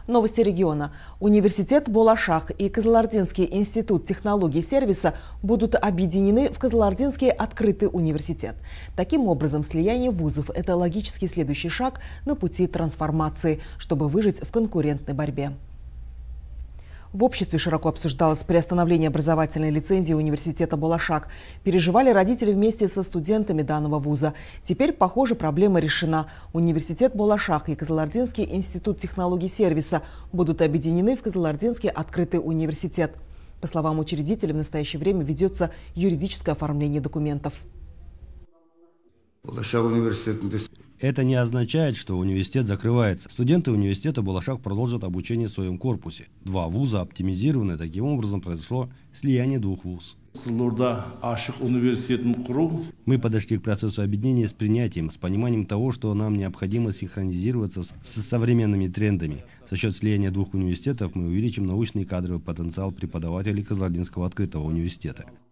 Новости региона. Университет Болашах и Кызылординский институт технологий сервиса будут объединены в Кызылординский открытый университет. Таким образом, слияние вузов – это логический следующий шаг на пути трансформации, чтобы выжить в конкурентной борьбе. В обществе широко обсуждалось приостановление образовательной лицензии университета Болашах. Переживали родители вместе со студентами данного вуза. Теперь, похоже, проблема решена. Университет Болашах и Кызылординский институт технологий сервиса будут объединены в Кызылординский открытый университет. По словам учредителя, в настоящее время ведется юридическое оформление документов. Это не означает, что университет закрывается. Студенты университета Болашах продолжат обучение в своем корпусе. Два вуза оптимизированы. Таким образом произошло слияние двух вузов. Мы подошли к процессу объединения с принятием, с пониманием того, что нам необходимо синхронизироваться с современными трендами. За счет слияния двух университетов мы увеличим научный и кадровый потенциал преподавателей Кызылординского открытого университета.